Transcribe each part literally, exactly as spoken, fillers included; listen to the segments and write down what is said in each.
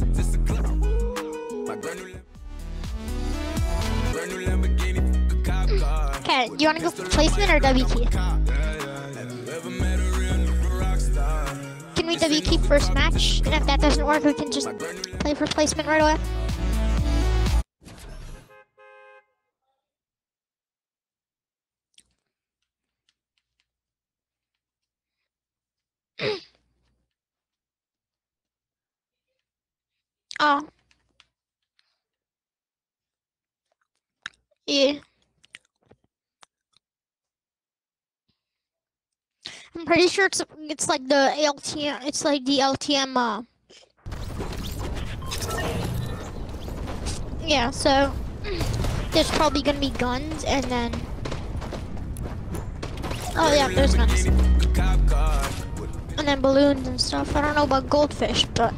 Okay, do you want to go for placement or W key? Can we W key first match? And if that doesn't work, we can just play for placement right away. Oh. Yeah. I'm pretty sure it's it's like the L T M. It's like the L T M. Uh, yeah. So there's probably gonna be guns, and then oh yeah, there's guns, and then balloons and stuff. I don't know about goldfish, but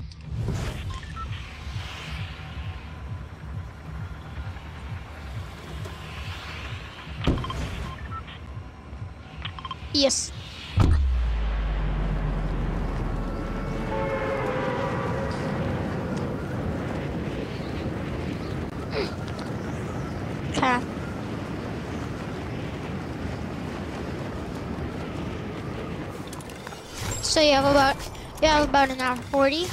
yes. Okay. So you have about you have about an hour forty.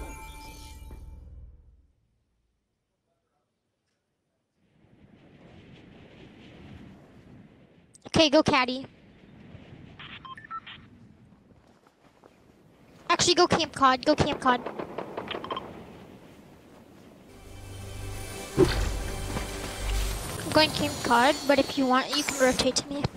Okay, go caddy. Actually, go camp cod. Go camp cod. I'm going camp cod, but if you want, you can rotate to me.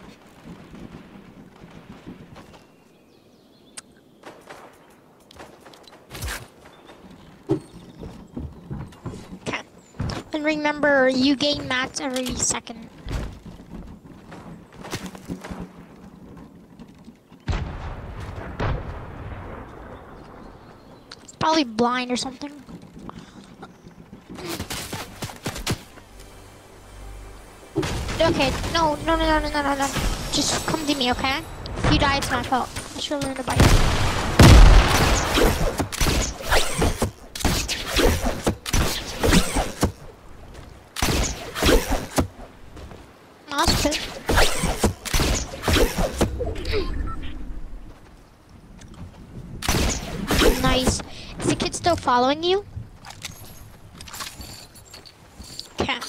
Okay. And remember, you gain mats every second. It's probably blind or something. Okay, no, no, no, no, no, no, no, no. Just come to me, okay? If you die, it's my fault. I should learn to bite. That's good. Nice. Is the kid still following you? Okay.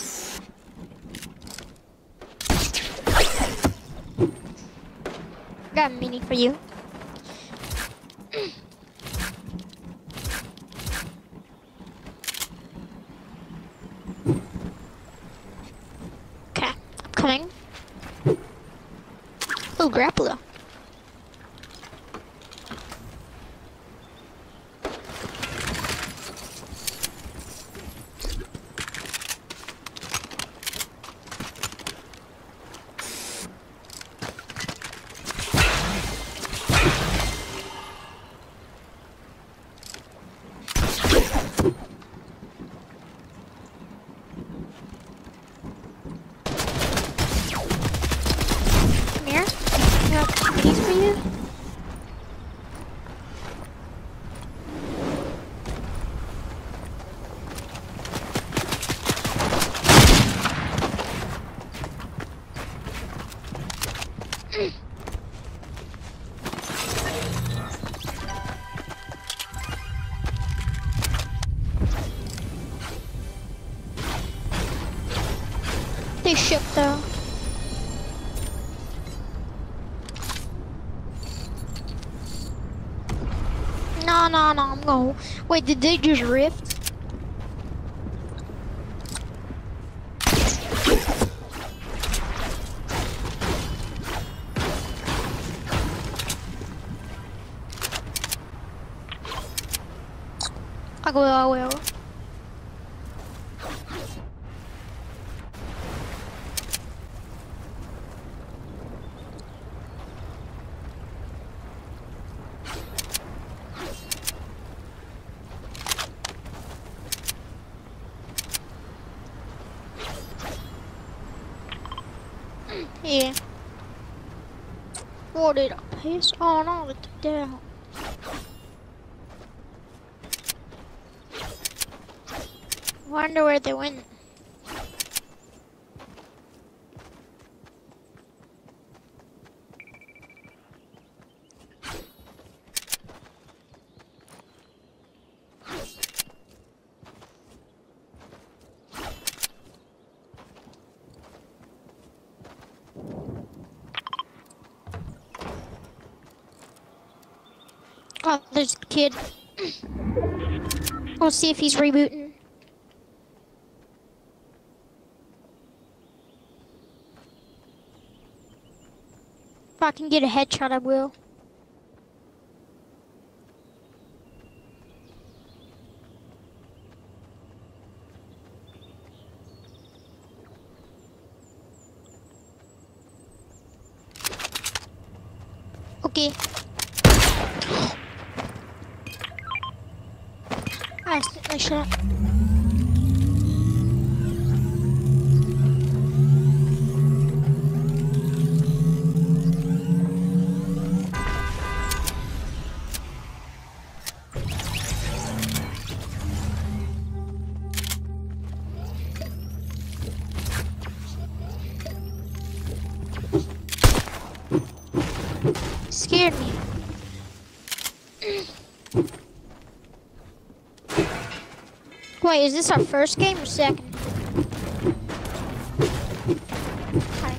Got a meaning for you. Okay, I'm coming. Oh, grappler. They ship though. No, no, no, I'm going. Wait, did they just rift? I will, I will. Yeah. What did I piss? Oh no, it's down. Wonder where they went. Oh, there's a kid. We'll see if he's rebooting. If I can get a headshot, I will. Okay. I accidentally shot. Scared me. Wait, is this our first game or second? Hi.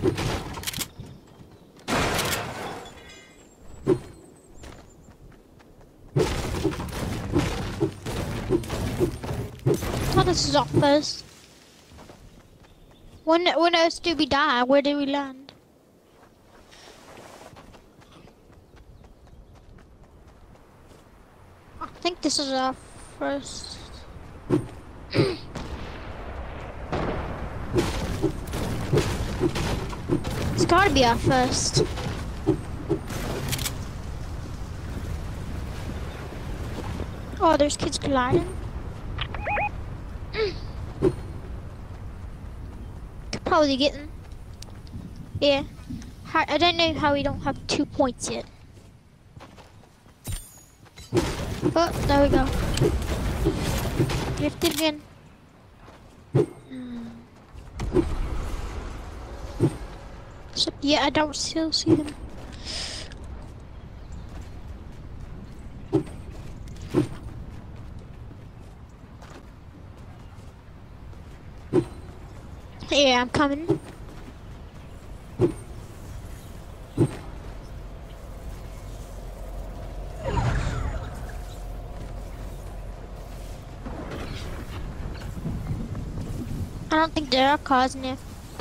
I thought this is our first. When when else did we die? Where did we land? I think this is our first. It's gotta be our first. Oh, there's kids colliding. Could probably get them. Yeah. I don't know how we don't have two points yet. Oh, there we go. Drifted again. So, yeah, I don't still see them. Yeah, I'm coming. I don't think there are cars in there.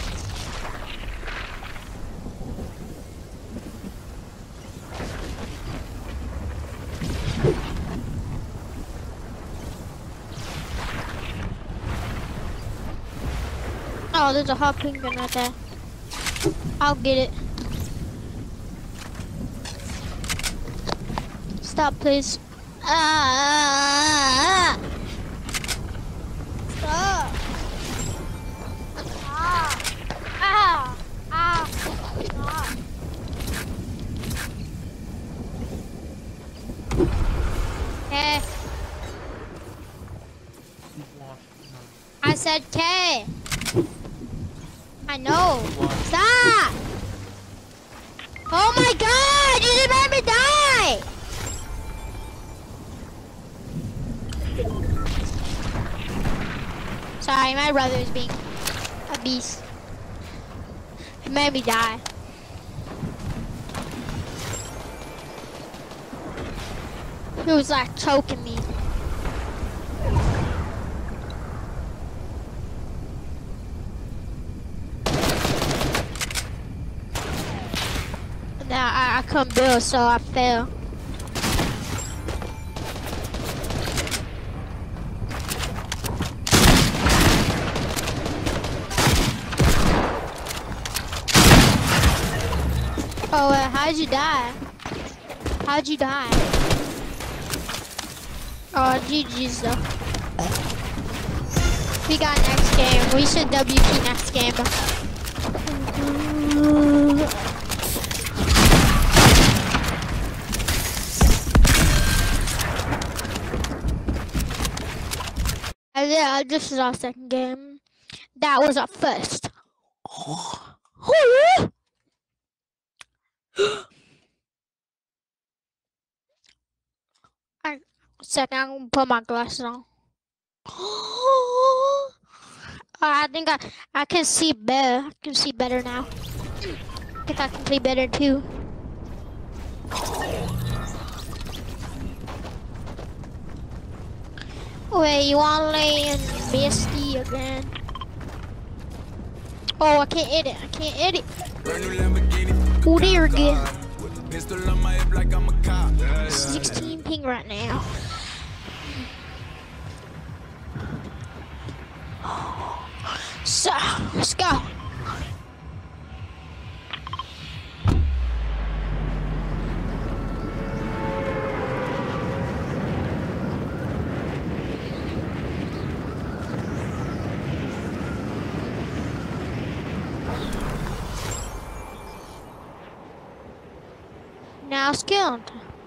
Oh, there's a harpoon gun right there. I'll get it. Stop, please. Ah! Stop! Ah! Ah! Ah! Stop! K. I said K. I know. Stop! Oh my god! You just made me die! Sorry, my brother is being a beast. He made me die. He was like choking me. Now I, I couldn't build, so I fell. Oh, uh, how'd you die? How'd you die? Oh, G G's though. We got next game. We should W P next game. Yeah, this is our second game. That was our first. I, second, I'm gonna put my glasses on. I think I I can see better. I can see better now. I think I can play better too. Wait, you wanna lay in Misty again? Oh, I can't hit it. I can't hit it. Oh, there again. sixteen ping right now. So, let's go. Now skilled.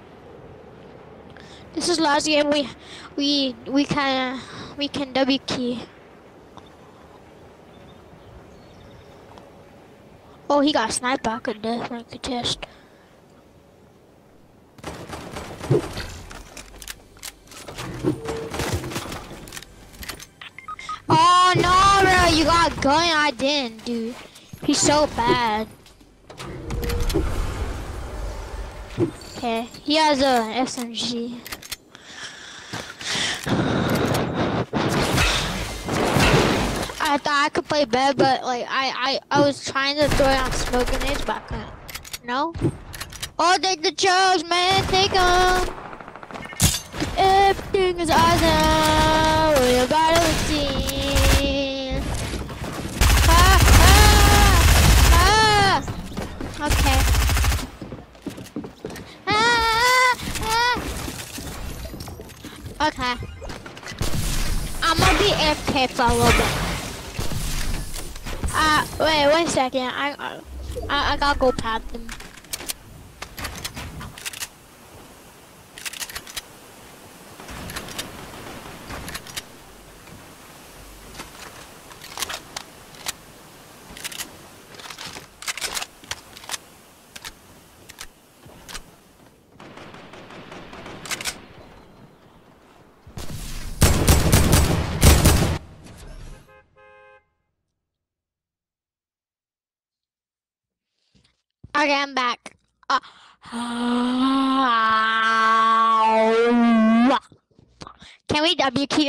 This is last game we we we can we can W key. Oh, he got sniper. I could definitely contest. Oh no, bro! You got gun. I didn't, dude. He's so bad. Okay, he has a S M G. I thought I could play better, but like I, I, I was trying to throw it on smoke grenades, but I couldn't. No? Oh, take the chokes, man, take them. Everything is awesome. We're about to see. Ah, ah, ah. Okay. Okay. I'm gonna be A F K for a little bit. Uh, wait, one second. I, I, I gotta go past them. Okay, I'm back. Uh, can we W Q?